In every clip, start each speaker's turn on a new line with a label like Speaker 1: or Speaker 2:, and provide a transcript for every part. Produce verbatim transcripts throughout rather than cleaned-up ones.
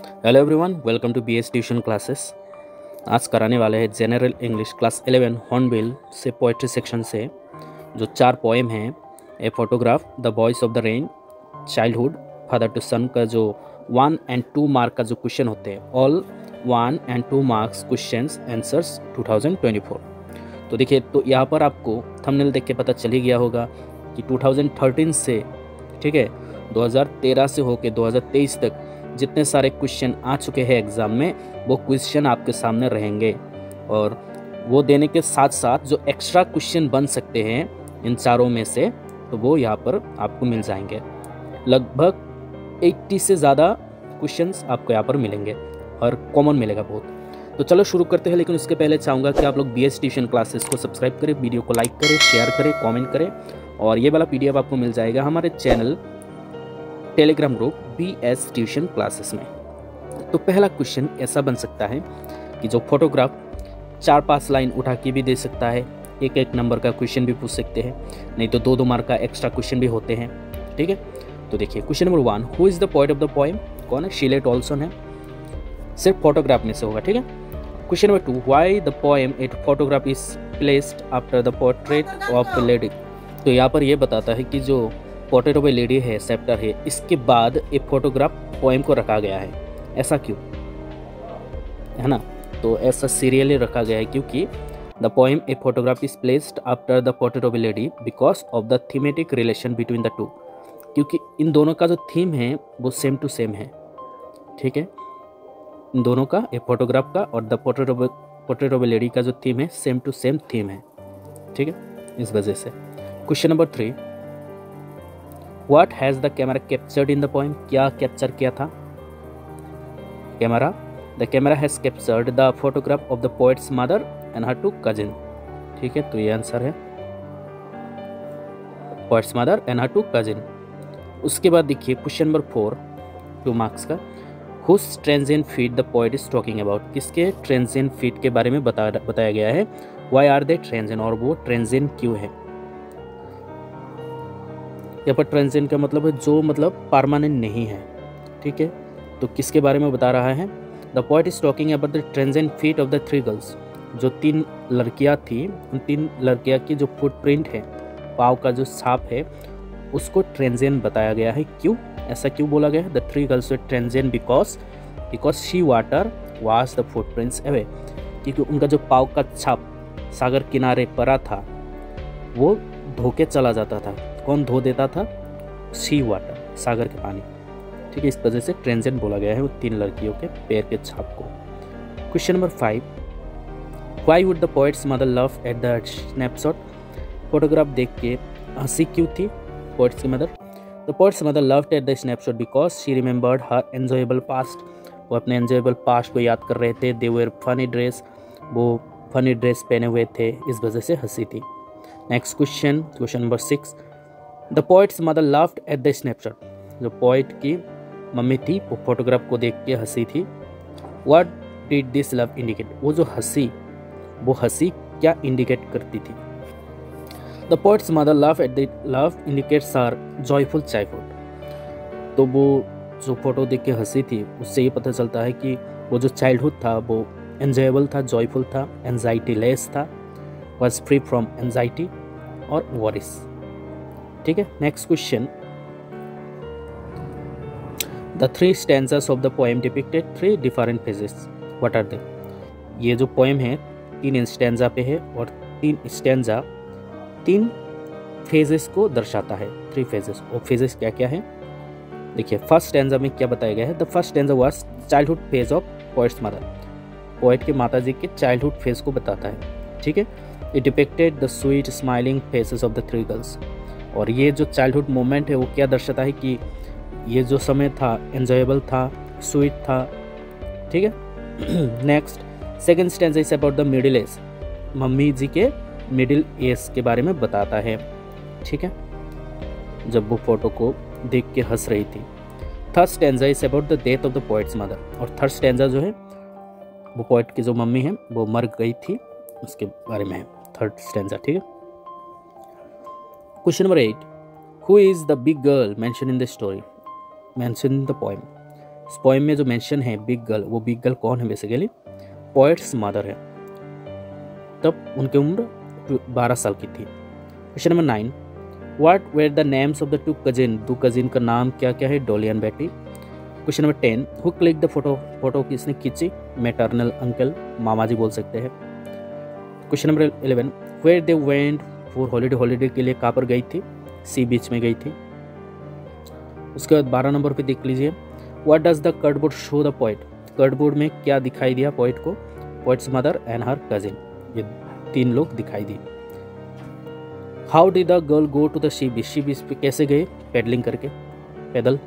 Speaker 1: Hello everyone, welcome to B S tuition classes. आज कराने वाले हैं general English class eleven Hornbill से पोइट्री सेक्शन से जो चार पोएम हैं। A photograph, the voice of the rain, childhood, father to son का जो वन एंड टू मार्क का जो क्वेश्चन होते हैं, all one and two marks questions answers two thousand twenty four. तो देखिए, तो यहाँ पर आपको थंबनेल देख के पता चल ही गया होगा कि टू थाउजेंड थर्टीन से, ठीक है, दो हज़ार तेरह से होकर दो हज़ार तेईस तक जितने सारे क्वेश्चन आ चुके हैं एग्ज़ाम में, वो क्वेश्चन आपके सामने रहेंगे। और वो देने के साथ साथ जो एक्स्ट्रा क्वेश्चन बन सकते हैं इन चारों में से, तो वो यहाँ पर आपको मिल जाएंगे। लगभग अस्सी से ज़्यादा क्वेश्चंस आपको यहाँ पर मिलेंगे और कॉमन मिलेगा बहुत। तो चलो शुरू करते हैं, लेकिन उसके पहले चाहूँगा कि आप लोग बी एस ट्यूशन क्लासेस को सब्सक्राइब करें, वीडियो को लाइक करें, शेयर करें, कमेंट करें। और ये वाला पीडीएफ आपको मिल जाएगा हमारे channel Telegram group B S tuition classes में। तो पहला क्वेश्चन ऐसा बन सकता है कि जो फोटोग्राफ चार पांच लाइन उठा के भी दे सकता है, एक एक नंबर का क्वेश्चन भी पूछ सकते हैं, नहीं तो दो दो मार्क का एक्स्ट्रा क्वेश्चन भी होते हैं। ठीक है, तो देखिए question number one, who is the poet of the poem? कौन है? शिलेट ऑल्सन है। सिर्फ फोटोग्राफ में से होगा। ठीक है, question number two, why the poem at photograph is placed after the portrait of the lady? तो यहाँ पर यह बताता है कि जो पोर्ट्रेट ऑफ ए लेडी है, चैप्टर है, इसके बाद एक फोटोग्राफ पोएम को रखा गया है। ऐसा क्यों है ना? तो ऐसा सीरियली रखा गया है क्योंकि the poem a photograph is placed after the portrait of a lady because of the thematic relation between the two. क्योंकि इन दोनों का जो थीम है वो सेम टू सेम है। ठीक है, इन दोनों का, ए फोटोग्राफ का और the portrait of portrait of a lady का जो थीम है, सेम टू सेम थीम है। ठीक है, इस वजह से। Question number three, What has the camera captured in the poem? क्या कैप्चर किया था camera? The camera has captured the photograph of the poet's mother and her two cousin. ठीक है, तो ये आंसर है, poet's mother and her two cousin। उसके बाद देखिए question number four, two marks का, Whose transient feet the poet is talking about? किसके transient feet के बारे में बता बताया गया है? Why are they transient? और वो transient क्यों है? यहाँ पर ट्रांजिएंट का मतलब है जो मतलब परमानेंट नहीं है। ठीक है, तो किसके बारे में बता रहा है? The poet is talking about the transient feet of the three girls. जो तीन लड़कियां थी, उन तीन लड़कियां की जो फुटप्रिंट है, पाँव का जो छाप है, उसको ट्रांजिएंट बताया गया है। क्यों? ऐसा क्यों बोला गया है? The three girls were transient because because she water wash the footprints away. क्योंकि उनका जो पाँव का छाप सागर किनारे पड़ा था, वो धोके चला जाता था। कौन धो देता था? सी वाटर, सागर के पानी। ठीक है, इस वजह से ट्रांजिएंट बोला गया है वो तीन लड़कियों के पैर के छाप को। Question number five, why would the poet's mother laugh at the snapshot? Photograph देख के हंसी क्यों थी पोएट्स की mother? The poet's mother laughed at the snapshot because she remembered her enjoyable past. वो अपने एंजॉयबल पास्ट को याद कर रहे थे। दे वेयर फनी ड्रेस, वो फनी ड्रेस पहने हुए थे, इस वजह से हंसी थी। Next question, question number six, the poet's mother laughed at the snapshot. जो पोएट की मम्मी थी वो फोटोग्राफ को देख के हंसी थी। What did this laugh indicate? वो जो हंसी, वो हंसी क्या इंडिकेट करती थी? The poet's mother laugh at the laugh indicates are joyful childhood. तो वो जो फोटो देख के हंसी थी, उससे ये पता चलता है कि वो जो चाइल्डहुड था वो एंजॉयबल था, जॉयफुल था, एंजाइटी लेस था, वॉज फ्री फ्रॉम एंजाइटी और वॉरिस। ठीक है, next question, the three stanzas of the poem depicted three different phases, what are they? ये जो पोएम है तीन स्टैंजा पे है और तीन स्टैंजा तीन फेजेस को दर्शाता है, थ्री फेजेस। और फेजेस क्या क्या है? देखिए, फर्स्ट स्टैंजा में क्या बताया गया है? The first stanza was childhood phase of poet's mother. Poet के माता जी के चाइल्डहुड फेज को बताता है। ठीक है, it depicted the sweet smiling faces of the three girls. और ये जो चाइल्डहुड मोमेंट है वो क्या दर्शाता है कि ये जो समय था एंजॉयबल था, स्वीट था। ठीक है, next second stanza is about the middle age. Mummy जी के मिडिल एज के बारे में बताता है। ठीक है, जब वो फोटो को देख के हंस रही थी। Third stanza is about the death of the poet's mother. और थर्ड स्टैंजा जो है वो पोएट की जो मम्मी है वो मर गई थी, उसके बारे में है थर्ड स्टैंजा। ठीक है, question number eight, who is the big girl mention in the story, mention in the poem? इस पोएम में जो मेंशन है बिग गर्ल, वो बिग गर्ल कौन है? बेसिकली पोएट्स मदर है, तब उनकी उम्र बारह साल की थी। Question number nine, what were the names of the two cousin, दो कजिन का नाम क्या क्या है? Dolly and Betty. Question number ten, who click the photo, photo किसने खींची? मैटरनल अंकल, मामा जी बोल सकते हैं। Question number eleven, where they went for holiday, holiday के लिए कहाँ पर गई थी? सी बीच में गई थी। उसके बाद बारह नंबर पे देख लीजिए, what does the cardboard show the poet, cardboard में क्या दिखाई दिया पोएट को? Poet's mother and her cousin, ये तीन लोग दिखाई दिए। How did the girl go to the sea beach, sea beach पे कैसे गए? पैडलिंग करके, पैदल,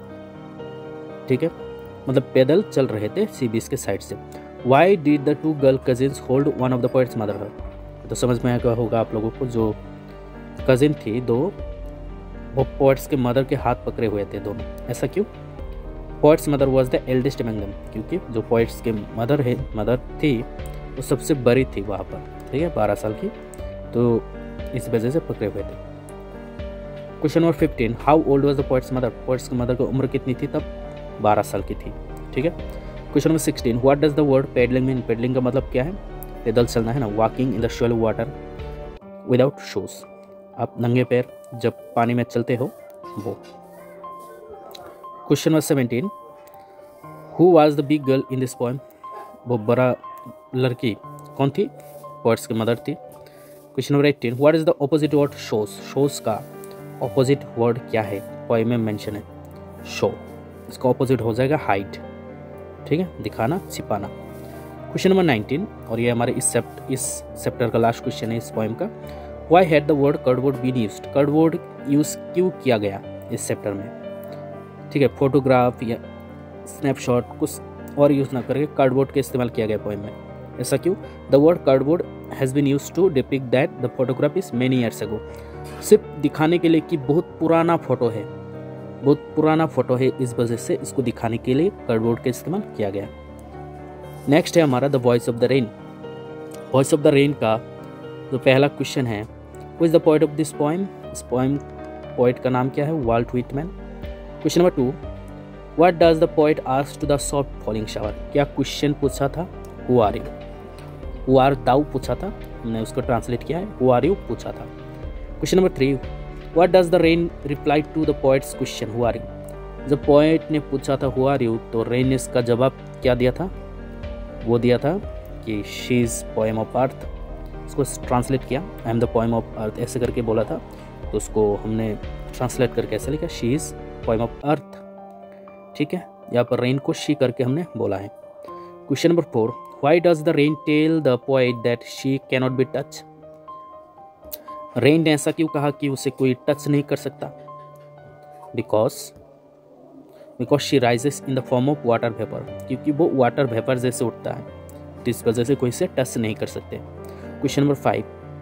Speaker 1: ठीक है, मतलब पैदल चल रहे थे सी बीच के साइड से। Why did the two girl cousins hold one of the poet's mother, तो समझ में आया होगा आप लोगों को, जो कजिन थी दो, वो पोएट्स के मदर के हाथ पकड़े हुए थे दोनों। ऐसा क्यों? Poet's mother was the eldest among them, क्योंकि जो पोएट्स के मदर है मदर थी वो सबसे बड़ी थी वहाँ पर, ठीक है, बारह साल की, तो इस वजह से पकड़े हुए थे। Question number fifteen, how old was the poet's mother, poet's की मदर की उम्र कितनी थी तब? बारह साल की थी, ठीक है। Question number sixteen, what does the word paddling mean, paddling का मतलब क्या है? पैदल चलना है ना, walking in the shallow water without shoes, आप नंगे पैर जब पानी में चलते हो वो। Question number seventeen, who was the big girl in this poem, वो बड़ा लड़की कौन थी? पोएट्स की मदर थी। Question number eighteen, what is the opposite word shows, shows का ऑपोजिट वर्ड क्या है? पोएम में मेंशन है शो, इसका ऑपोजिट हो जाएगा हाइड, ठीक है, दिखाना, छिपाना। क्वेश्चन नंबर नाइनटीन, और ये हमारे इस सेप्ट इस चैप्टर का लास्ट क्वेश्चन है इस पोएम का, why had the word cardboard been used, cardboard use क्यों किया गया इस चैप्टर में? ठीक है, फोटोग्राफ या स्नैपशॉट कुछ और यूज ना करके कार्डबोर्ड का इस्तेमाल किया गया पोएम में, ऐसा क्यों? The word cardboard has been used to depict that the photograph is many years ago, सिर्फ दिखाने के लिए कि बहुत पुराना फोटो है, बहुत पुराना फोटो है, इस वजह से इसको दिखाने के लिए कार्डबोर्ड का इस्तेमाल किया गया। नेक्स्ट है हमारा the voice of the rain. Voice of the rain का जो पहला क्वेश्चन है, who is the poet of this poem, इस पोएम पोएट का नाम क्या है? Walt Whitman. Question number two, what does the poet ask to the soft falling shower, क्या क्वेश्चन पूछा था? Who are you, who are thou पूछा था, हमने उसको ट्रांसलेट किया है, हु आर यू पूछा था। Question number three, what does the rain reply to the poet's question who are you, जब पोएट ने पूछा था हु आर यू, तो रेन ने इसका जवाब क्या दिया था? वो दिया था कि she is poem of earth, इसको ट्रांसलेट किया, I am the poem of earth, ऐसे करके बोला था, तो उसको हमने ट्रांसलेट करके ऐसे लिखा, she is poem of earth, ठीक है, यहाँ पर रेन को शी करके हमने बोला है। Question number four, why does the rain tell the poet that she cannot be touch, rain ने ऐसा क्यों कहा कि उसे कोई टच नहीं कर सकता? Because because she rises in the form of water vapour, क्योंकि वो वाटर वेपर जैसे उठता है, तो इस वजह से कोई इसे टच नहीं कर सकते। Question number five,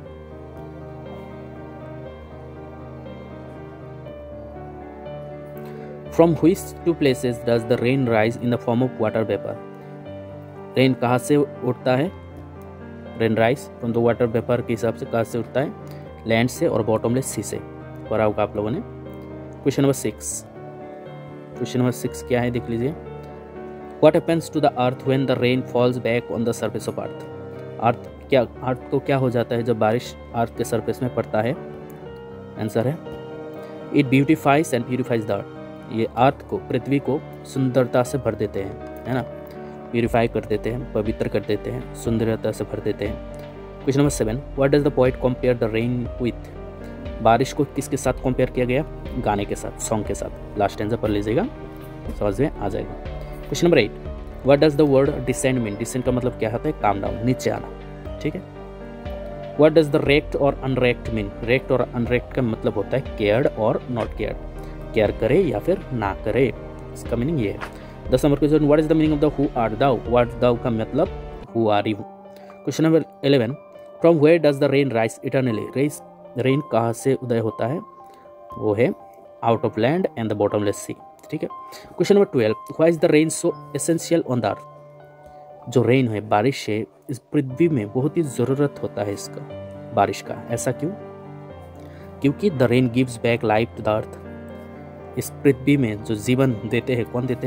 Speaker 1: from which two places does the rain rise in the form of water vapour, rain कहाँ से उठता है? Rain rise from the water vapour के हिसाब से कहाँ से उठता है? लैंड से और बॉटमलेस सी से, पढ़ा होगा आप लोगों ने। Question number six, question number six क्या है देख लीजिए, what happens to the earth when the rain falls back on the surface of earth, earth क्या अर्थ को क्या हो जाता है जब बारिश अर्थ के सरफेस में पड़ता है? आंसर है it beautifies and purifies the earth, ये अर्थ को, पृथ्वी को सुंदरता से भर देते हैं, है ना, प्यूरिफाई कर देते हैं, पवित्र कर देते हैं, सुंदरता से भर देते हैं। Question number seven, what does the poet compare the rain with, बारिश को किसके साथ कंपेयर किया गया? गाने के साथ, सॉन्ग के साथ। लास्ट आंसर पढ़ लीजिएगा, समझ में आ जाएगा। Question number eight, what does the word descend mean, descend का मतलब क्या होता है? काम डाउन, नीचे आना, ठीक है। व्हाट डज द रेक्ट और अनरेक्ट मीन, रेक्ट और अनरेक्ट का मतलब होता है केयर्ड और नॉट केयर्ड, केयर करे या फिर ना करे, इसका मीनिंग ये है। दस number question, what is the meaning of the who are thou, what thou का मतलब who are you. Question number eleven, from where does the rain rise eternally, रेस रेन कहाँ से उदय होता है? वो है out of land and the bottomless sea, ठीक है। Question number twelve, why is the rain so essential on the earth, जो रेन है, बारिश है, इस पृथ्वी में बहुत ही ज़रूरत होता है इसका, बारिश का, ऐसा क्यों? क्योंकि the rain gives back life to the earth, इस पृथ्वी में जो जीवन देते हैं, कौन देते हैं?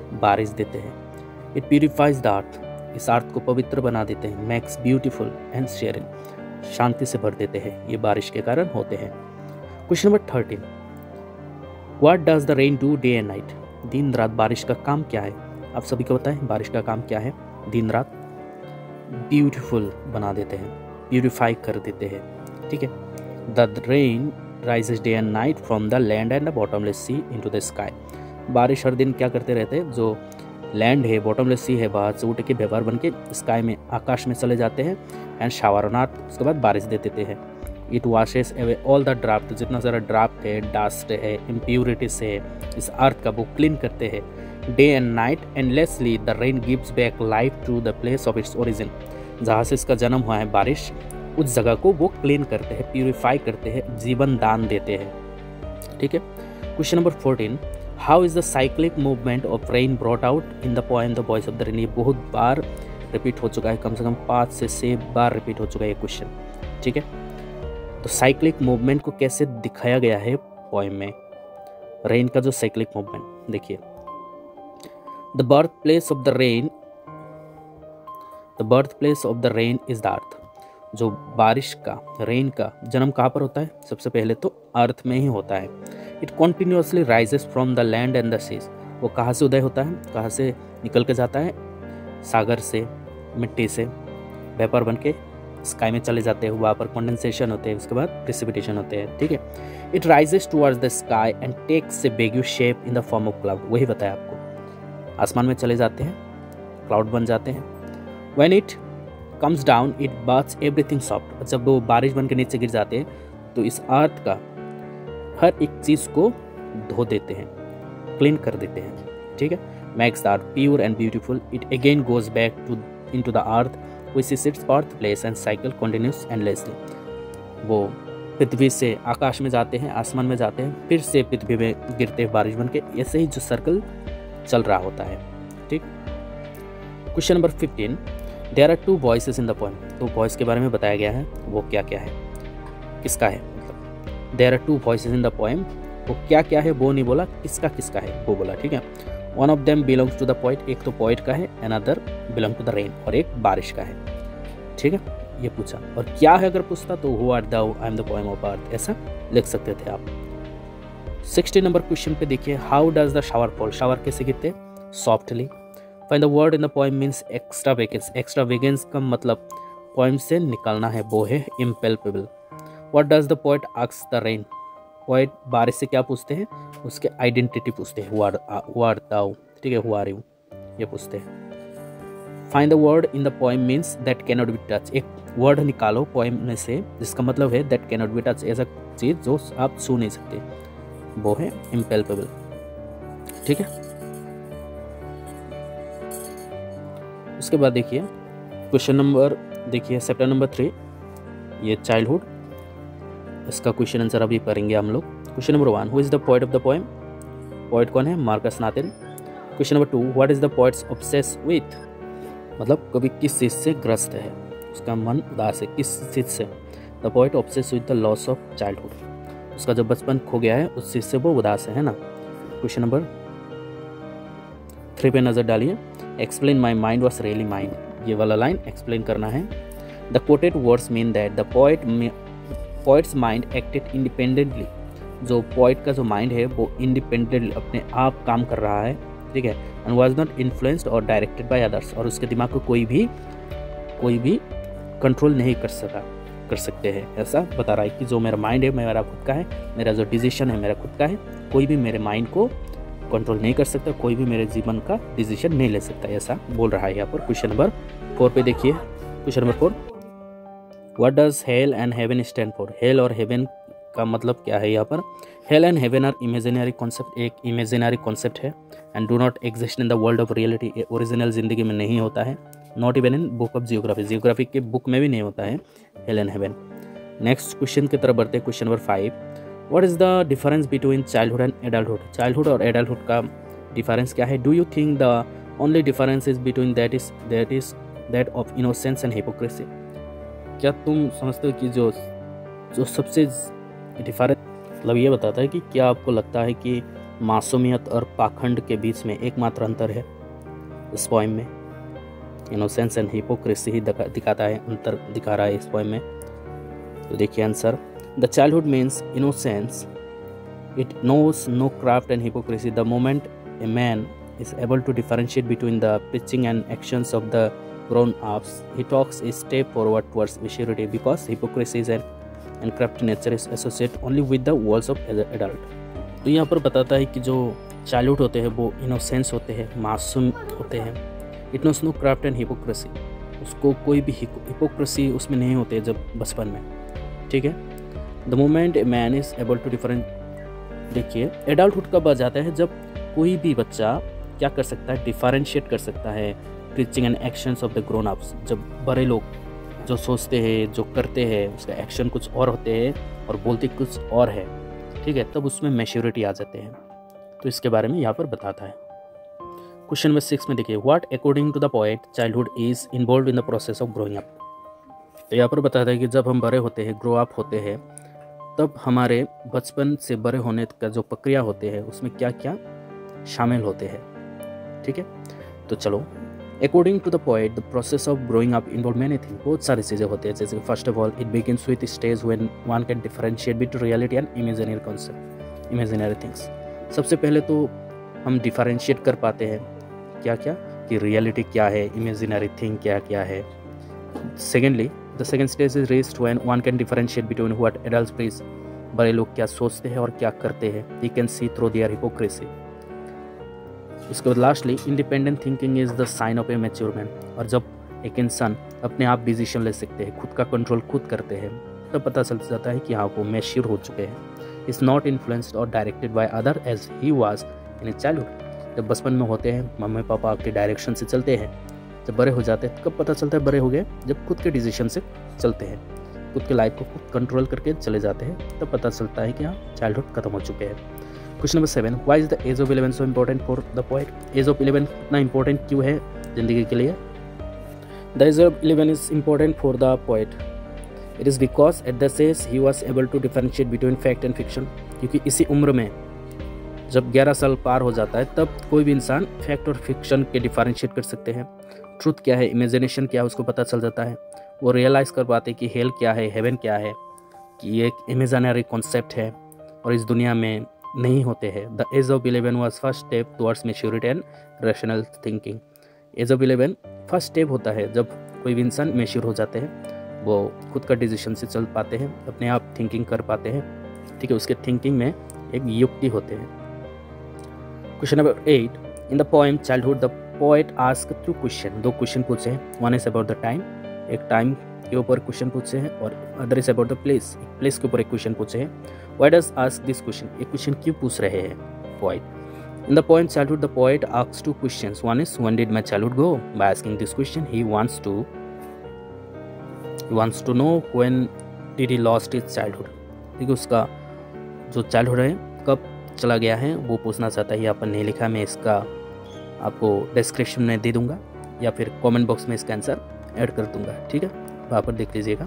Speaker 1: बारिश देते हैं। इट प्यूरिफाइज द अर्थ, इस अर्थ को पवित्र बना देते हैं। मेक्स ब्यूटीफुल एंड शेयरिंग, शांति से भर देते हैं। ये बारिश के कारण होते हैं। Question number thirteen, what does the rain do day and night? दिन रात बारिश का काम क्या है? आप सभी को पता है बारिश का काम क्या है? दिन रात ब्यूटीफुल बना देते हैं, प्यूरिफाई कर देते हैं। ठीक है। The rain rises day and night from the land and the bottomless sea into the sky. बारिश हर दिन क्या करते रहते हैं? जो लैंड है, बॉटमलेस सी है, बाहर से उठ के व्यवहार बन के स्काई में, आकाश में चले जाते हैं। एंड शावर ऑन अर्थ, उसके बाद बारिश दे देते हैं। It washes away all the draft, जितना सारा ड्राफ्ट है, डस्ट है, इम्प्यूरिटीज है, इस अर्थ का वो क्लीन करते हैं। Day and night endlessly the rain gives back life to the place of its origin. जहाँ से इसका जन्म हुआ है बारिश, उस जगह को वो क्लीन करते हैं, प्यूरिफाई करते हैं, जीवन दान देते हैं। ठीक है। Question number fourteen, how is the cyclic movement of rain brought out in the poem the voice of the rain? ये बहुत बार रिपीट हो चुका है, कम से कम पाँच से छः बार रिपीट हो चुका है ये क्वेश्चन। ठीक है। तो साइक्लिक मूवमेंट को कैसे दिखाया गया है पोएम में? रेन का जो साइक्लिक मूवमेंट देखिए, the birth place of the rain, the birth place of the rain is the earth. जो बारिश का, रेन का जन्म कहाँ पर होता है? सबसे पहले तो अर्थ में ही होता है। It continuously rises from the land and the seas. वो कहाँ से उदय होता है? कहाँ से निकल के जाता है? सागर से, मिट्टी से, वेपर बन के स्काई में चले जाते हैं। वहाँ पर कंडेंसेशन होते हैं, उसके बाद प्रेसिपिटेशन होते हैं। ठीक है। It rises towards the sky and takes a vague shape in the form of cloud. वही बताया आपको, आसमान में चले जाते हैं, क्लाउड बन जाते हैं। When it comes down it baths everything soft. जब वो बारिश बन के नीचे गिर जाते हैं तो इस अर्थ का हर एक चीज़ को धो देते हैं, क्लीन कर देते हैं। ठीक है। Makes the earth pure and beautiful. It again goes back to into the earth which is its birth place and cycle continues endlessly. वो पृथ्वी से आकाश में जाते हैं, आसमान में जाते हैं, फिर से पृथ्वी में गिरते हैं बारिश बन के। ऐसे ही जो सर्कल चल रहा होता है। ठीक। Question number fifteen, there are two voices in the poem. तो वॉइस के बारे में बताया गया है, वो क्या क्या है, किसका है? मतलब there are two voices in the poem, वो क्या क्या है वो नहीं बोला, किसका किसका है वो बोला। ठीक है। One of them belongs to the poet, एक तो पोइट का है, another belong to the rain, और एक बारिश का है। ठीक है। ये पूछा, और क्या है अगर पूछता तो who are thou, I am the poem of earth, ऐसा लिख सकते थे आप। सिक्सटी नंबर क्वेश्चन पे देखिए, how does the shower fall? Shower कैसे गिरते? Softly. Find the word in the poem means extra wakens. Extra wakens का मतलब पोएम से निकालना है, वो है impalpable. What does the poet ask the rain? Poet बारिश से क्या पूछते हैं? उसके आइडेंटिटी पूछते हैं, who are who are thou. ठीक है, हु आर यू, ये पूछते हैं। Find the word in the poem means that cannot be touch. एक वर्ड निकालो पोएम में से जिसका मतलब है दैट कैनॉट बी टच, ऐसा चीज़ जो आप छू नहीं सकते, वो है इम्पेल्पेबल। ठीक है। उसके बाद देखिए क्वेश्चन नंबर, देखिए चैप्टर नंबर थ्री, ये चाइल्डहुड, इसका क्वेश्चन आंसर अभी पढ़ेंगे हम लोग। Question number one, who is the poet of the poem? Poet कौन है? Markus Nathan. Question number two, what is the poet's obsess with? मतलब कभी किस चीज़ से ग्रस्त है, उसका मन उदास है, किस चीज़ से? The poet obsess with the loss of childhood, उसका जो बचपन खो गया है उस चीज़ से वो उदास है, है ना। क्वेश्चन नंबर थ्री पे नज़र डालिए, explain my mind was really mind, ये वाला लाइन एक्सप्लेन करना है। The quoted words mean that the poet poet's mind acted independently. जो पोएट का जो माइंड है वो इंडिपेंडेंटली अपने आप काम कर रहा है। ठीक है। एंड वाज नॉट इन्फ्लुएंस्ड और डायरेक्टेड बाय अदर्स, और उसके दिमाग को कोई भी कोई भी कंट्रोल नहीं कर सका कर सकते हैं। ऐसा बता रहा है कि जो मेरा माइंड है मेरा खुद का है, मेरा जो डिसीजन है मेरा खुद का है, कोई भी मेरे माइंड को कंट्रोल नहीं कर सकता, कोई भी मेरे जीवन का डिसीजन नहीं ले सकता, ऐसा बोल रहा है यहाँ पर। क्वेश्चन नंबर फोर पे देखिए, question number four, what does hell and heaven stand for? Hell और हेवन का मतलब क्या है यहाँ पर? Hell and heaven are imaginary concept, एक इमेजिनरी कॉन्सेप्ट है, and do not exist in the world of reality, original जिंदगी में नहीं होता है। Not even in book of geography, geography के बुक में भी नहीं होता है hell and heaven. Next question की तरफ बढ़ते हैं, question number five, what is the difference between childhood and adulthood? Childhood और एडल्टहुड का डिफरेंस क्या है? Do you think the only difference is between that is that is that of innocence and hypocrisy? क्या तुम समझते हो कि जो जो सबसे डिफरेंस मतलब ये बताता है कि क्या आपको लगता है कि मासूमियत और पाखंड के बीच में एकमात्र अंतर है इस पोएम में। इनोसेंस एंड हिपोक्रेसी ही दिखाता है, अंतर दिखा रहा है इस पोएम में। तो देखिए answer, the childhood means innocence, it knows no craft and hypocrisy. The moment a man is able to differentiate between the preaching and actions of the grown-ups, he talks a step forward towards maturity, because hypocrisy is an and corrupt nature is associated only with the walls of adult। तो यहाँ पर बताता है कि जो childhood होते हैं वो इनोसेंस होते हैं, मासूम होते हैं। It knows no craft and hypocrisy, उसको कोई भी हिपोक्रेसी उसमें नहीं होते जब बचपन में, ठीक है। The moment a man is able to different, देखिए एडल्टहुड कब आ जाता है, जब कोई भी बच्चा क्या कर सकता है, डिफरेंशिएट कर सकता है preaching and actions of the grown ups. जब बड़े लोग जो सोचते हैं, जो करते हैं, उसका एक्शन कुछ और होते हैं और बोलते कुछ और है, ठीक है, तब उसमें मैच्योरिटी आ जाते हैं। तो इसके बारे में यहाँ पर बताता है। क्वेश्चन नंबर सिक्स में देखिए, what according to the poet childhood is involve in the process of growing up. तो यहाँ पर बताता है कि जब हम बड़े होते हैं, ग्रो अप होते हैं, तब हमारे बचपन से बड़े होने का जो प्रक्रिया होते हैं उसमें क्या क्या शामिल होते हैं, ठीक है। तो चलो, according to the poet the process of growing up involve many thing, बहुत सारी चीज़ें होती हैं। जैसे first of all it begins with stage when one can differentiate between reality and imaginary concept, imaginary things. सबसे पहले तो हम डिफरेंशिएट कर पाते हैं क्या क्या, कि रियलिटी क्या है, इमेजिनरी थिंग क्या क्या है। Secondly the second stage is reached when one can differentiate between what adults preach, बड़े लोग क्या सोचते हैं और क्या करते हैं, he can see through their hypocrisy. उसके बाद lastly independent thinking is the sign of a mature man, और जब एक इंसान अपने आप डिसीजन ले सकते हैं, खुद का कंट्रोल खुद करते हैं, तब पता चल जाता है कि हाँ वो मैच्योर हो चुके हैं। इज नॉट इन्फ्लुएंस्ड और directed by other as he was in a childhood. जब बचपन में होते हैं मम्मी पापा के डायरेक्शन से चलते हैं, जब बड़े हो जाते हैं कब पता चलता है बड़े हो गए, जब खुद के डिसीजन से चलते हैं, खुद के लाइफ को खुद कंट्रोल करके चले जाते हैं, तब पता चलता है कि हाँ चाइल्डहुड खत्म हो चुके हैं। Question number seven, why is the age of eleven so important for the poet. Age of eleven इतना इंपॉर्टेंट क्यों है जिंदगी के लिए। The age of eleven is important for the poet, it is because at the age he was able to differentiate between fact and fiction. क्योंकि इसी उम्र में जब ग्यारह साल पार हो जाता है, तब कोई भी इंसान फैक्ट और फिक्शन के डिफरेंशिएट कर सकते हैं। ट्रूथ क्या है, इमेजिनेशन क्या है, उसको पता चल जाता है। वो रियलाइज़ कर पाते कि हेल क्या है, हेवन क्या है, कि ये एक इमेजिनरी कॉन्सेप्ट है और इस दुनिया में नहीं होते हैं। The age of eleven was first step towards maturity and rational thinking. Age of eleven first step होता है जब कोई भी इंसान मैच्योर हो जाते हैं, वो खुद का डिसीजन से चल पाते हैं, अपने आप थिंकिंग कर पाते हैं, ठीक है, उसके थिंकिंग में एक युक्ति होते हैं। Question number eight, in the poem childhood the poet ask two question, दो क्वेश्चन पूछे हैं। One is about the time, एक टाइम के ऊपर क्वेश्चन पूछे हैं, और other is about the place, एक प्लेस के ऊपर एक क्वेश्चन पूछे हैं। Why does ask this question, एक क्वेश्चन क्यों पूछ रहे हैं poet. In the poem childhood the poet asks two questions. One is when did my childhood go, by asking this question he wants to he wants to know when did he lost his childhood. ठीक है, उसका जो childhood है कब चला गया है वो पूछना चाहता है। यहाँ पर नहीं लिखा, मैं इसका आपको डिस्क्रिप्शन में दे दूंगा या फिर कमेंट बॉक्स में इसका आंसर ऐड कर दूंगा, ठीक है, वहाँ पर देख लीजिएगा।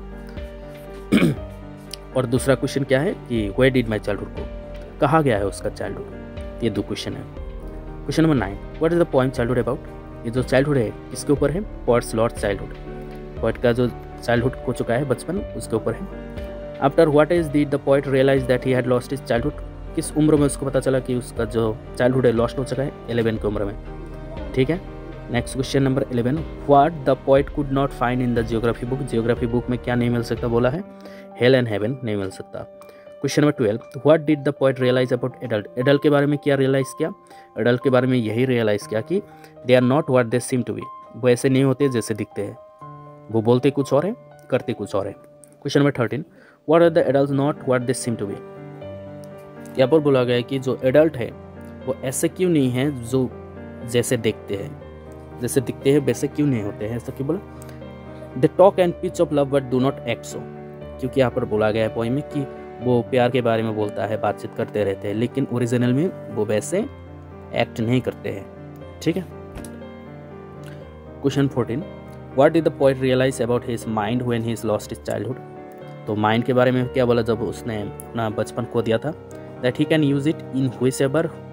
Speaker 1: और दूसरा क्वेश्चन क्या है कि where did my childhood go, कहा गया है उसका चाइल्डहुड। ये दो क्वेश्चन है। Question number nine, what is the poem childhood about. ये जो चाइल्डहुड है किसके ऊपर है, पोएट्स लॉस्ट चाइल्डहुड, पोएट का जो चाइल्डहुड हो चुका है बचपन, उसके ऊपर है। After what is did the poet realise that he had lost his childhood, किस उम्र में उसको पता चला कि उसका जो चाइल्डहुड है लॉस्ट हो चुका है, इलेवन की उम्र में, ठीक है। Next question number eleven, what the poet could not find in the geography book, geography book में क्या नहीं मिल सकता बोला है, हेल एंड हेवन नहीं मिल सकता। Question number twelve, what did the poet realise about adult, adult के बारे में क्या रियलाइज़ किया, एडल्ट के बारे में यही रियलाइज़ किया कि they are not what they seem to be, वो ऐसे नहीं होते जैसे दिखते हैं, वो बोलते कुछ और है करते कुछ और है। Question number thirteen, what are the adult not what they seem to be, यहाँ पर बोला गया है कि जो एडल्ट है वो ऐसे क्यों नहीं है जो जैसे देखते हैं, जैसे दिखते हैं वैसे क्यों नहीं होते हैं, ऐसा क्यों बोला। They talk and pitch of love but do not act so, क्योंकि यहाँ पर बोला गया है पोएम में कि वो प्यार के बारे में बोलता है, बातचीत करते रहते हैं, लेकिन ओरिजिनल में वो वैसे एक्ट नहीं करते हैं, ठीक है। Question fourteen, what did the poet realise about his mind when he lost his childhood, तो माइंड के बारे में क्या बोला जब उसने अपना बचपन खो दिया था। That he can use it in whichever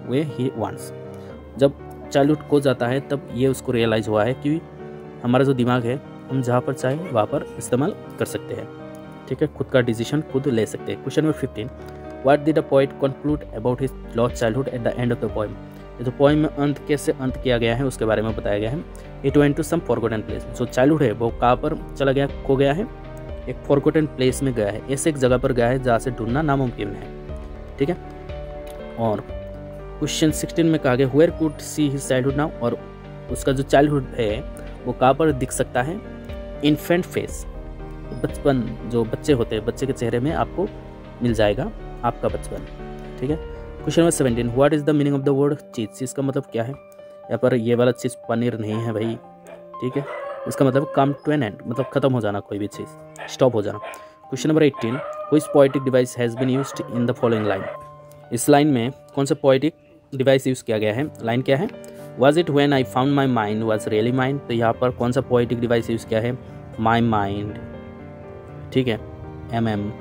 Speaker 1: way he wants. जब चाइल्डहुड खो जाता है तब ये उसको रियलाइज़ हुआ है कि हमारा जो दिमाग है हम जहाँ पर चाहे वहाँ पर इस्तेमाल कर सकते हैं, ठीक है, खुद का डिसीजन खुद ले सकते हैं। Question number fifteen, what did the poet conclude about his lost childhood at the end of the poem. ये जो पोएम में अंत कैसे अंत किया गया है उसके बारे में बताया गया है। It went to some forgotten place. जो चाइल्डहुड है वो कहाँ पर चला गया, खो गया है, एक फॉरगॉटन प्लेस में गया है, ऐसे एक जगह पर गया है जहाँ से ढूंढना नामुमकिन है, ठीक है। और क्वेश्चन सिक्सटीन में कहा गया where could see his childhood now, और उसका जो चाइल्डहुड है वो कहाँ पर दिख सकता है, इन्फेंट फेस, बचपन, जो बच्चे होते हैं बच्चे के चेहरे में आपको मिल जाएगा आपका बचपन, ठीक है। Question number seventeen, what is the meaning of the word cease. Cease का मतलब क्या है, यहाँ पर ये वाला चीज़ पनीर नहीं है भाई, ठीक है, इसका मतलब कम टू एन एंड, मतलब खत्म हो जाना, कोई भी चीज़ स्टॉप हो जाना। Question number eighteen, which poetic device has been used in the following line. इस लाइन में कौन सा पोएटिक डिवाइस यूज़ किया गया है, लाइन क्या है, was it when I found my mind was really mind. तो यहाँ पर कौन सा पोएटिक डिवाइस यूज़ किया है, माई माइंड, ठीक है, M M,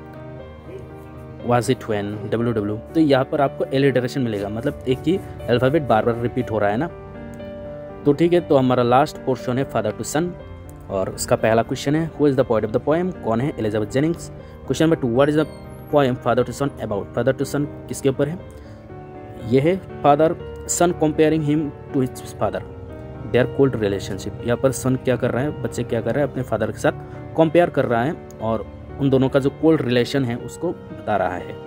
Speaker 1: was it when, W W. तो यहाँ पर आपको एलिटरेशन मिलेगा, मतलब एक ही अल्फ़ाबेट बार बार रिपीट हो रहा है ना, तो ठीक है। तो हमारा लास्ट पोर्शन है फादर टू सन, और उसका पहला क्वेश्चन है who is the poet of the poem, कौन है, Elizabeth Jennings. Question number two, what is the poem father to son about. Father to son किसके ऊपर है, यह है father son comparing him to his father, they are cold relationship. यहाँ पर सन क्या कर रहा है, बच्चे क्या कर रहे हैं, अपने फादर के साथ कंपेयर कर रहा है और उन दोनों का जो कोल्ड रिलेशन है उसको बता रहा है।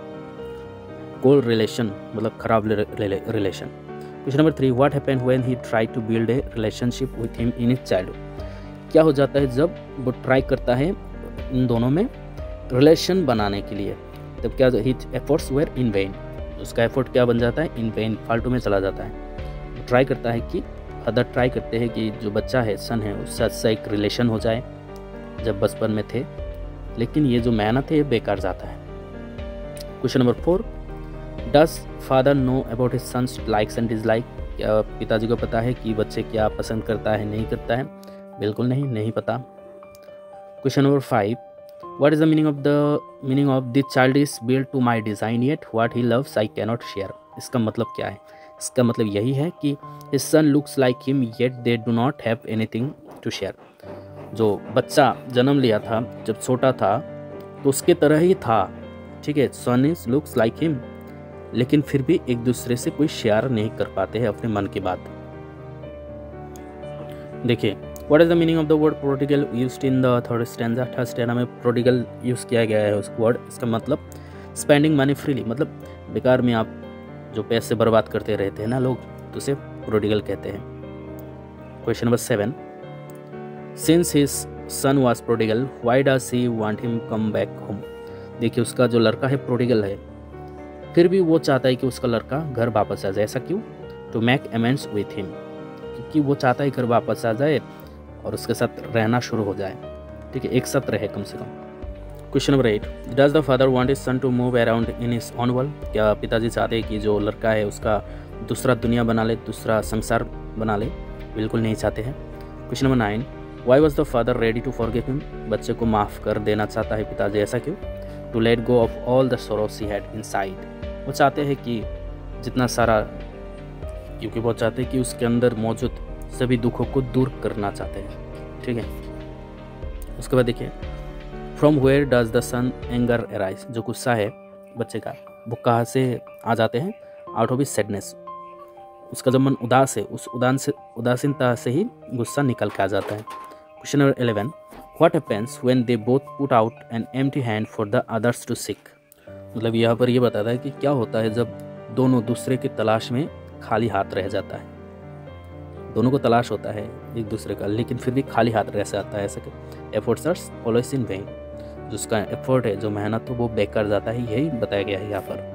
Speaker 1: कोल्ड रिलेशन मतलब खराब relation. Question number three, what happened when he try to build a relationship with him in his childhood. क्या हो जाता है जब वो ट्राई करता है इन दोनों में रिलेशन बनाने के लिए, तब क्या his efforts were in vain. उसका एफर्ट क्या बन जाता है, इन वेन, फालतू में चला जाता है। ट्राई करता है कि फादर ट्राई करते हैं कि जो बच्चा है, सन है, उससे अच्छा एक रिलेशन हो जाए जब बचपन में थे, लेकिन ये जो मेहनत है ये बेकार जाता है। Question number four, does father know about his son's likes and dislike. क्या पिताजी को पता है कि बच्चे क्या पसंद करता है, नहीं करता है, बिल्कुल नहीं, नहीं पता। Question number five, what is the meaning of the meaning of this child is build to my design yet what he loves I cannot share. इसका मतलब क्या है, इसका मतलब यही है कि his son looks like him yet they do not have anything to share. जो बच्चा जन्म लिया था जब छोटा था तो उसके तरह ही था, ठीक है, son is looks like him, लेकिन फिर भी एक दूसरे से कोई शेयर नहीं कर पाते हैं अपने मन की बात। देखिए, what is the meaning of the word prodigal used in the third stanza. Third stanza में प्रोडिगल यूज़ किया गया है उस वर्ड, इसका मतलब स्पेंडिंग मनी फ्रीली, मतलब बेकार में आप जो पैसे बर्बाद करते रहते हैं ना लोग, तो उसे प्रोडिगल कहते हैं। Question number seven, since his son was prodigal why does he want him come back home. देखिए, उसका जो लड़का है प्रोडिगल है, फिर भी वो चाहता है कि उसका लड़का घर वापस आ जाए। ऐसा क्यों, to make amends with him, क्योंकि वो चाहता है घर वापस आ जाए और उसके साथ रहना शुरू हो जाए, ठीक है, एक साथ रहे कम से कम। Question number eight, does the father want his son to move around in his own world. क्या पिताजी चाहते हैं कि जो लड़का है उसका दूसरा दुनिया बना ले, दूसरा संसार बना ले, बिल्कुल नहीं चाहते हैं। Question number nine, why was the father ready to forgive him. बच्चे को माफ़ कर देना चाहता है पिताजी, ऐसा क्यों, to let go of all the sorrows he had inside. वो चाहते हैं कि जितना सारा, क्योंकि वो चाहते हैं कि उसके अंदर मौजूद सभी दुखों को दूर करना चाहते हैं, ठीक है। उसके बाद देखिए, from where does the son anger arise. जो गुस्सा है बच्चे का वो कहाँ से आ जाते हैं, आउट ऑफ हिज सैडनेस। उसका जब मन उदास है, उस उदान से उदासीनता से ही गुस्सा निकल के आ जाता है। Question number eleven, what happens when they both put out an empty hand for the others to seek. मतलब यहाँ पर ये बताता है कि क्या होता है जब दोनों दूसरे की तलाश में खाली हाथ रह जाता है। दोनों को तलाश होता है एक दूसरे का, लेकिन फिर भी खाली हाथ रह जाता है, ऐसा कि efforts are always in vain. जो उसका एफर्ट है, जो मेहनत हो, वो बेकार जाता है, यही बताया गया है यहाँ पर।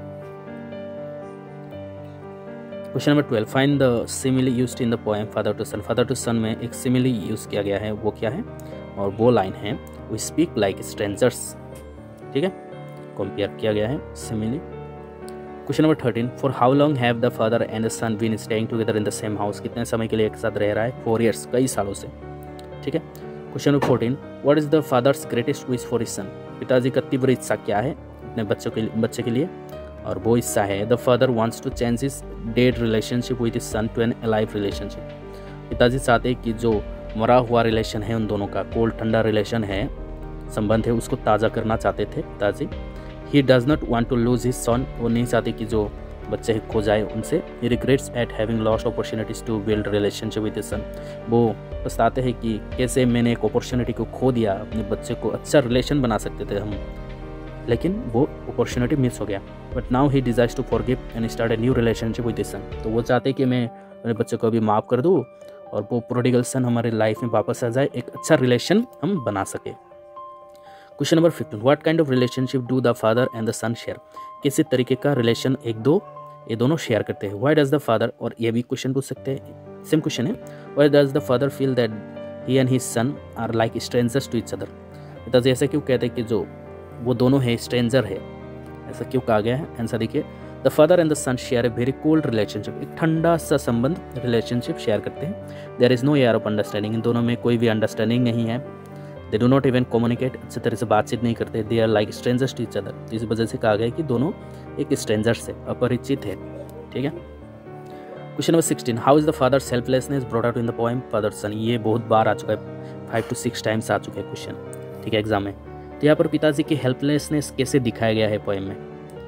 Speaker 1: Question number twelve, find the simile used in the poem father to son. Father to son में एक सिमिली यूज़ किया गया है, वो क्या है, और वो लाइन है वी स्पीक लाइक स्ट्रेंजर्स, ठीक है, कंपेयर किया गया है simile. Question number thirteen, for how long have the father and the son been staying together in the same house. कितने समय के लिए एक साथ रह रहा है, फोर ईयर्स, कई सालों से, ठीक है। Question number fourteen, what is the father's greatest wish for his son. पिताजी का तीव्र इच्छा क्या है अपने बच्चों के बच्चे के लिए, और वो हिस्सा है the father wants to change his dead relationship with his son to an alive relationship. पिताजी चाहते हैं कि जो मरा हुआ रिलेशन है उन दोनों का, कोल्ड ठंडा रिलेशन है, संबंध है, उसको ताज़ा करना चाहते थे पिताजी। He does not want to lose his son, वो नहीं चाहते कि जो बच्चे खो जाए उनसे। He regrets at having lost opportunities to build relationship with his son, वो पछताते हैं कि कैसे मैंने एक अपॉर्चुनिटी को खो दिया, अपने बच्चे को अच्छा रिलेशन बना सकते थे हम, लेकिन वो अपॉर्चुनिटी मिस हो गया। But now he desires to forgive and start a new relationship with his son, तो वो चाहते कि मैं अपने बच्चे को अभी माफ़ कर दूँ और वो प्रोडिगल सन हमारे लाइफ में वापस आ जाए, एक अच्छा रिलेशन हम बना सके। Question number fifteen, what kind of relationship do the father and the son share, किसी तरीके का रिलेशन एक दो ये दोनों शेयर करते हैं। व्हाई डज द फादर, और ये भी क्वेश्चन पूछ सकते हैं, सेम क्वेश्चन है, why does the father feel that he and his son are like strangers to each other, पिताजी ऐसा क्यों कहते हैं कि जो वो दोनों है स्ट्रेंजर है, ऐसा क्यों कहा गया है? आंसर देखिए, the father and the son share a very cold relationship, एक ठंडा सा संबंध रिलेशनशिप शेयर करते हैं। There is no air of understanding, इन दोनों में कोई भी अंडरस्टैंडिंग नहीं है। They do not even communicate, अच्छी तरह से बातचीत नहीं करते। They are like strangers to each other, इस वजह से कहा गया कि दोनों एक स्ट्रेंजर से अपरिचित है। ठीक है। Question number sixteen, how is the father's helplessness brought out in the poem father son, ये बहुत बार आ चुका है, फाइव टू सिक्स टाइम्स आ चुका है क्वेश्चन, ठीक है, एग्जाम में। तो यहाँ पर पिताजी की हेल्पलेसनेस कैसे दिखाया गया है पोएम में,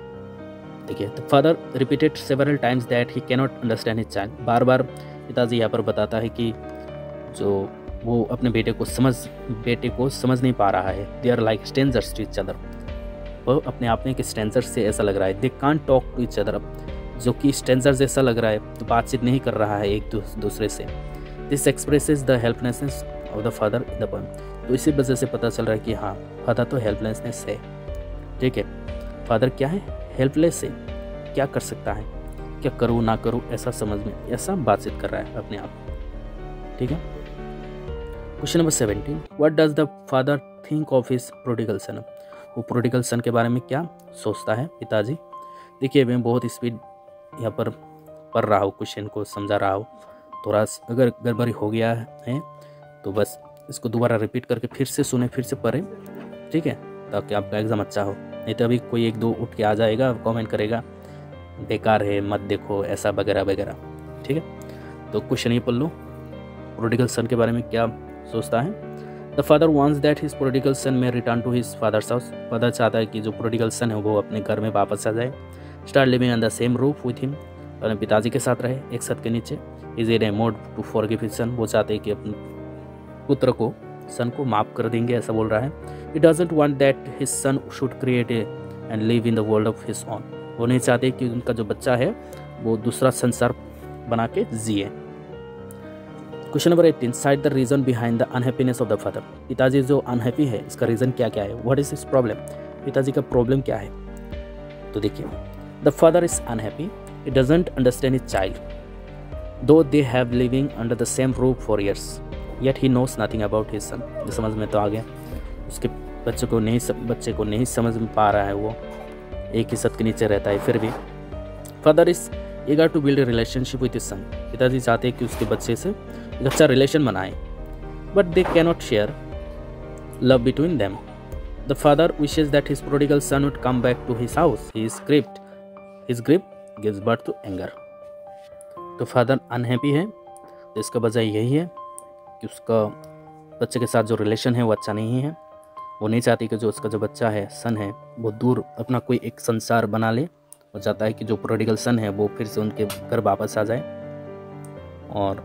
Speaker 1: देखिए, the father repeated several times that he cannot understand his child, बार बार पिताजी यहाँ पर बताता है कि जो वो अपने बेटे को समझ बेटे को समझ नहीं पा रहा है। They are like strangers to each other, वो अपने आप में एक स्ट्रेंजर से ऐसा लग रहा है। They can't talk to each other, जो कि स्ट्रेंजर जैसा लग रहा है, तो बातचीत नहीं कर रहा है एक दूसरे से। This expresses the helplessness of the father in the poem, तो इसी वजह से पता चल रहा है कि हाँ, फादर तो हेल्पलेसनेस है। ठीक है, फादर क्या है? हेल्पलेस है, क्या कर सकता है, क्या करूँ ना करूँ, ऐसा समझ में, ऐसा बातचीत कर रहा है अपने आप। ठीक है। Question number seventeen, what does the father think of his prodigal son, वो प्रोडिगल सन के बारे में क्या सोचता है पिताजी। देखिए, मैं बहुत स्पीड यहाँ पर पढ़ रहा हूँ, क्वेश्चन को समझा रहा हूँ, थोड़ा अगर गड़बड़ी हो गया है तो बस इसको दोबारा रिपीट करके फिर से सुने, फिर से पढ़ें, ठीक है, ताकि आपका एग्ज़ाम अच्छा हो। नहीं तो अभी कोई एक दो उठ के आ जाएगा, कमेंट करेगा बेकार है, मत देखो, ऐसा वगैरह वगैरह। ठीक है, तो क्वेश्चन ये पढ़ लो, प्रोडिगल सन के बारे में क्या सोचता है। The father wants that his prodigal son may return to his father's house, father चाहता है कि जो प्रोडिगल सन है वो अपने घर में वापस आ जाए। Start living under same roof with him, अपने पिताजी के साथ रहे एक छत के नीचे। Is in a mode to forgive his son, वो चाहते हैं कि अपने पुत्र को सन को माफ़ कर देंगे, ऐसा बोल रहा है। He doesn't want that his son should create a and live in the world of his own, वो नहीं चाहते कि उनका जो बच्चा है वो दूसरा संसार बना के जिए। Question number eighteen, cite the reason behind the unhappiness of the father, पिताजी जो अनहैप्पी है इसका रीज़न क्या क्या है, व्हाट इज हिज प्रॉब्लम, पिताजी का प्रॉब्लम क्या है। तो देखिए, the father is unhappy, he doesn't understand his child, though they have living under the same roof for years, yet he knows nothing about his son, जो समझ में तो आ गया, उसके बच्चे को नहीं बच्चे को नहीं समझ में पा रहा है, वो एक ही छत के नीचे रहता है फिर भी। Father is eager to build a relationship with his son, पिताजी चाहते हैं कि उसके बच्चे से एक अच्छा रिलेशन बनाए, but they cannot share love between them. The father wishes that his prodigal son would come back to his house, he is gripped, his grip gives birth to anger. तो फादर अनहैप्पी है, तो इसका वजह यही है कि उसका बच्चे के साथ जो रिलेशन है वो अच्छा नहीं है। वो नहीं चाहती कि जो उसका जो बच्चा है, सन है, वो दूर अपना कोई एक संसार बना ले। वो चाहता है कि जो प्रोडिगल सन है वो फिर से उनके घर वापस आ जाए, और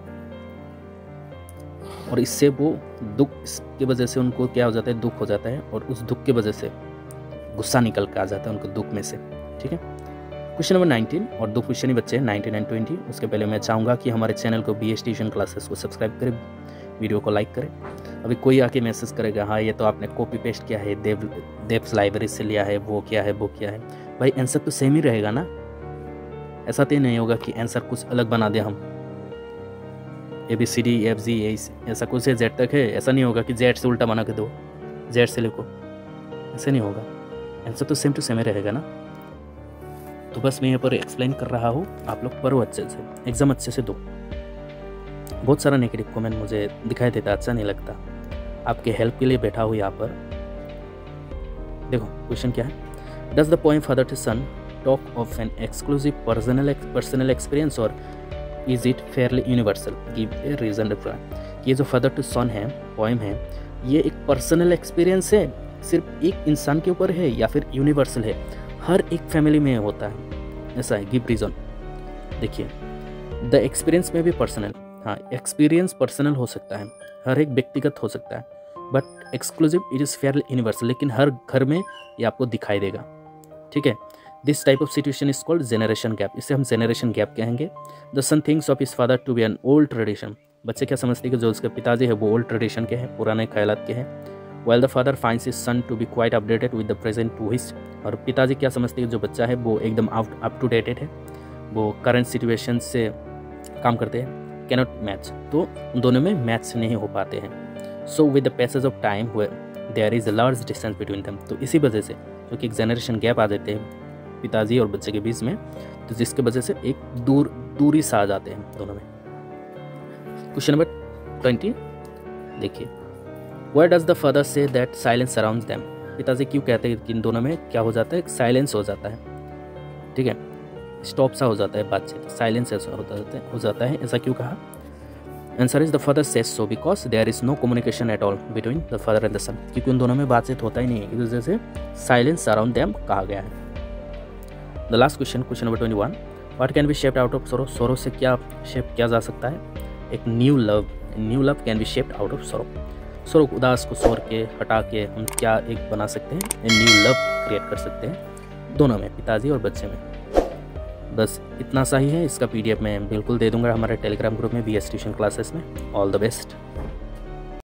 Speaker 1: और इससे वो दुख की वजह से उनको क्या हो जाता है, दुख हो जाता है, और उस दुख की वजह से गुस्सा निकल के आ जाता है उनको दुख में से। ठीक है। क्वेश्चन नंबर नाइनटीन, और दो क्वेश्चन ही बच्चे हैं, नाइनटीन एंड ट्वेंटी। उसके पहले मैं चाहूँगा कि हमारे चैनल को बी एस ट्यूशन क्लासेस को सब्सक्राइब करें, वीडियो को लाइक करें। अभी कोई आके मैसेज करेगा, हाँ ये तो आपने कॉपी पेस्ट किया है, देव देव्स लाइब्रेरी से लिया है, वो क्या है वो क्या है, भाई आंसर तो सेम ही रहेगा ना। ऐसा तो नहीं होगा कि आंसर कुछ अलग बना दे हम, A B C D F G ऐसा कुछ है, जेड तक है, ऐसा नहीं होगा कि जेड से उल्टा बना के दो, जेड से लिखो, ऐसे नहीं होगा, आंसर तो सेम टू सेम ही रहेगा ना। तो बस मैं यहाँ पर एक्सप्लेन कर रहा हूँ, आप लोग पढ़ो अच्छे से, एग्जाम अच्छे से दो। बहुत सारा नेगेटिव कमेंट मुझे दिखाई देता, अच्छा नहीं लगता, आपके हेल्प के लिए बैठा हूँ यहाँ पर। देखो क्वेश्चन क्या है, does the poem father to son talk of an exclusive personal personal experience or is it fairly universal? Give a reason reply. ये जो father to son है poem है, ये एक पर्सनल एक्सपीरियंस है, सिर्फ एक इंसान के ऊपर है या फिर यूनिवर्सल है, हर एक फैमिली में होता है, ऐसा है। Give reason. देखिए, द एक्सपीरियंस में भी पर्सनल, हाँ एक्सपीरियंस पर्सनल हो सकता है, हर एक व्यक्तिगत हो सकता है, but exclusive it is fairly universal, लेकिन हर घर में ये आपको दिखाई देगा, ठीक है। This type of situation is called generation gap, इसे हम जेनरेशन गैप कहेंगे। The son thinks of his father to be an old tradition, बच्चे क्या समझते हैं कि जो उसके पिताजी है वो ओल्ड ट्रेडिशन के हैं, पुराने ख्यालात के हैं। While the father finds his son to be quite updated with the present to his, और पिताजी क्या समझते हैं कि जो बच्चा है वो एकदम अप टू डेटेड है, वो करंट सिचुएशन से काम करते हैं। कैनॉट मैच, तो उन दोनों में मैच नहीं हो पाते हैं। So with the passage of time there is a large distance between them, तो इसी वजह से जो कि एक जनरेशन गैप आ जाते हैं पिताजी और बच्चे के बीच में, तो जिसके वजह से एक दूर दूरी सा आ जाते हैं दोनों में। क्वेश्चन नंबर ट्वेंटी देखिए, why does the father say that silence surrounds them, पिताजी क्यों कहते हैं कि इन दोनों में क्या हो जाता है, साइलेंस हो जाता है, ठीक है, स्टॉप सा हो जाता है बातचीत, साइलेंस ऐसा होता है हो जाता है, ऐसा क्यों कहा? Answer is the father says so because there is no communication at all between the father and the son, क्योंकि उन दोनों में बातचीत होता ही नहीं है, इस वजह से साइलेंस सराउंड देम कहा गया है। The last question, question number twenty one, what can be shaped out of sorrow, sorrow से क्या शेप किया जा सकता है? एक new love, new love can be shaped out of sorrow, sorrow उदास को सोर के हटा के हम क्या एक बना सकते हैं, ए न्यू लव क्रिएट कर सकते हैं दोनों में, पिताजी और बच्चे में। बस इतना सा ही है, इसका पीडीएफ मैं बिल्कुल दे दूंगा हमारे टेलीग्राम ग्रुप में बी एस ट्यूशन क्लासेस में। All the best.